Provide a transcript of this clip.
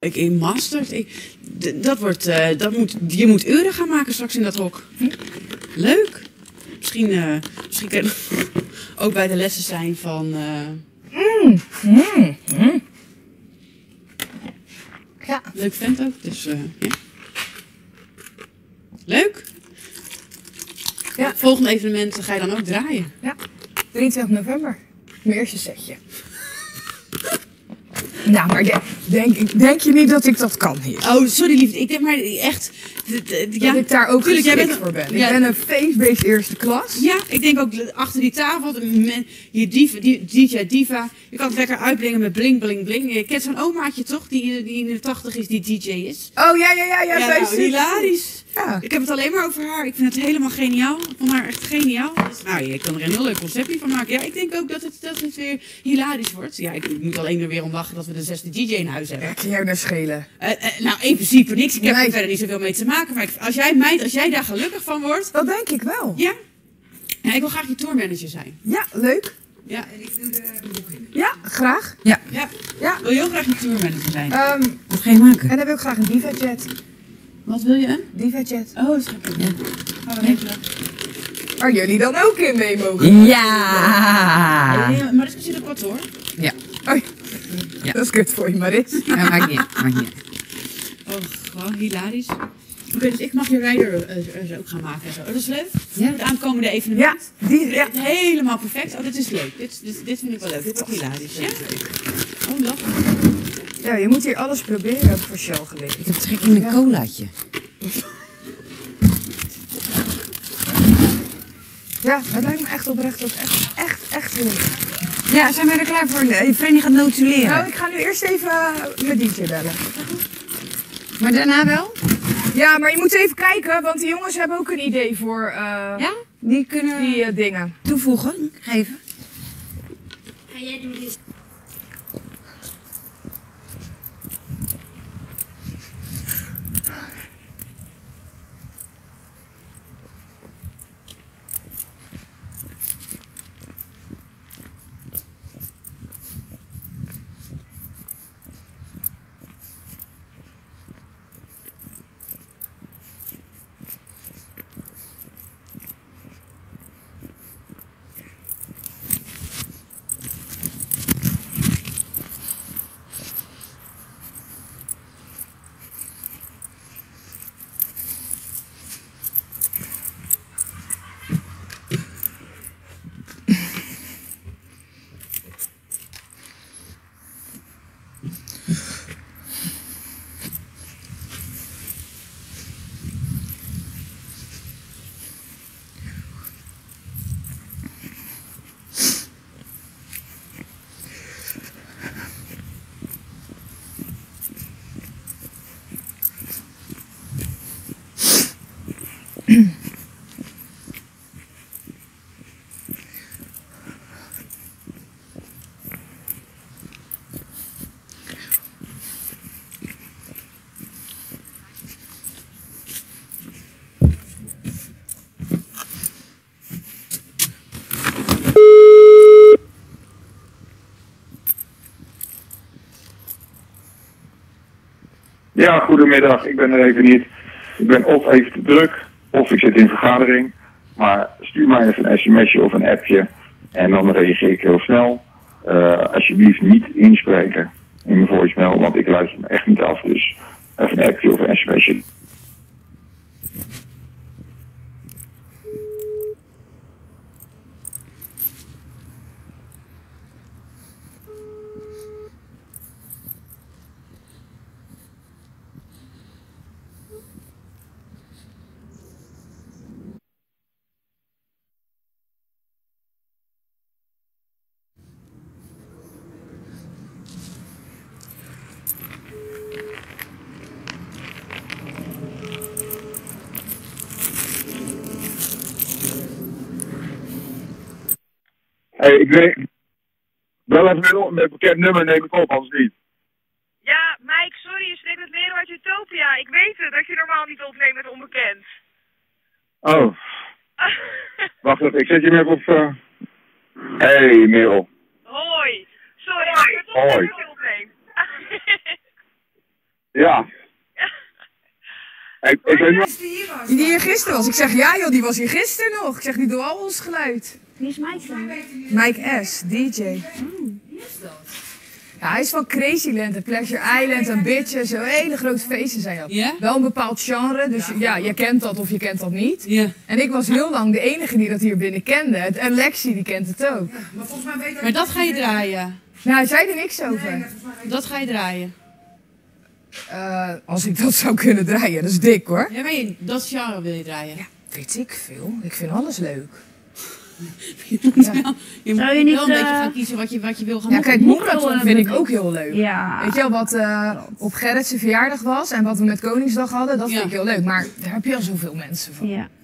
in Mastert. Je moet uren gaan maken straks in dat hok. Leuk. Misschien kan je ook bij de lessen zijn van... Ja. Leuk vent ook, dus ja. Leuk. Ja. Volgende evenement ga je dan ook draaien. Ja, 23 november. Mijn eerste setje. Nou, maar denk je niet dat ik dat kan hier? Oh, sorry liefde. Ik denk maar echt... Dat ik daar ook tuurlijk, geschikt voor ben. Ik ben een feestbeest eerste klas. Ja, ik denk ook achter die tafel, je DJ Diva, je kan het lekker uitbrengen met bling bling bling. Je kent zo'n omaatje toch, die in de 80 is, die DJ is? Oh ja, zij is hilarisch. Ja. Ik heb het alleen maar over haar. Ik vind het helemaal geniaal. Ik vond haar echt geniaal. Dus, nou, je kan er een heel leuk conceptje van maken. Ja, ik denk ook dat het weer hilarisch wordt. Ja, ik moet alleen er weer om lachen dat we de 6e DJ in huis hebben. Kan jou nou schelen? Nou, in principe niks. Ik heb er verder niet zoveel mee te maken. Maar als jij daar gelukkig van wordt... Dat denk ik wel. Ja? Ja, ik wil graag je tourmanager zijn. Ja, leuk. Ja, en ik doe de boeking. Ja, graag. Ja. Ja. Wil je ook graag je tourmanager zijn? Wat ga je maken? En dan wil ik graag een DivaJet. Wat wil je? Een DivaJet. Oh, dat is geen probleem. Gaan we regelen. Waar jullie dan ook in mee mogen. Ja! Nee, maar dat zit ook wat hoor. Ja. Oh, ja. Dat is kut voor je, Maris. Ja, maakt niet. Oh, gewoon hilarisch. Oké, dus ik mag je rijder ook gaan maken en zo. Oh, dat is leuk. Ja. Het aankomende evenement. Ja. Helemaal perfect. Oh, dat is leuk. Dit vind ik wel leuk. Dit is ook hilarisch. Ja? Oh, lach. Ja, je moet hier alles proberen, heb ik voor Shell geleerd. Ik heb trek in een colaatje. Ja, het lijkt me echt oprecht ook echt heel leuk. Ja, zijn wij er klaar voor? Je vriendin gaat notuleren. Nou, ik ga nu eerst even mijn DJ bellen. Maar daarna wel? Ja, maar je moet even kijken, want die jongens hebben ook een idee voor ja? Die kunnen die dingen toevoegen, geven. Ga jij doen dit? Ja, goedemiddag. Ik ben er even niet. Ik ben of even te druk, of ik zit in vergadering. Maar stuur mij even een sms'je of een appje en dan reageer ik heel snel. Alsjeblieft niet inspreken in mijn voicemail, want ik luister me echt niet af. Dus even een appje of een sms'je. Hey, ik weet... Wel even met een bekend nummer neem ik op, anders niet. Ja, Mike, sorry, je spreekt met Merel uit Utopia. Ik weet het, dat je normaal niet opneemt met onbekend. Oh. Wacht even, ik zet je even op... Hey, Merel. Hoi. Sorry, maar ik ben toch Hoi. dat je opneemt. Ja. Ik weet niet. Die hier gisteren was. Ik zeg, ja joh, die was hier gisteren nog. Ik zeg, die doet al ons geluid. Wie is Mike dan? Mike S, DJ. Wie is dat? Ja, hij is van Crazyland, Pleasure Island en Bitches. Zo hele grote feesten zijn dat. Ja? Wel een bepaald genre, dus ja, je kent dat of je kent dat niet. Ja. En ik was heel lang de enige die dat hier binnen kende. En Lexi die kent het ook. Maar dat ga je draaien. Nou, hij zei er niks over. Dat ga je draaien. Als ik dat zou kunnen draaien, dat is dik hoor. Ja, weet je, dat genre wil je draaien. Weet ik veel. Ik vind alles leuk. Je moet wel Zou je wel niet, een beetje gaan kiezen wat je wil gaan Ja, kijk, mokken. Moekraton vind ik ook heel leuk. Ja. Weet je wel, wat op Gerrit zijn verjaardag was en wat we met Koningsdag hadden, dat vind Ja. ik heel leuk. Maar daar heb je al zoveel mensen van. Ja.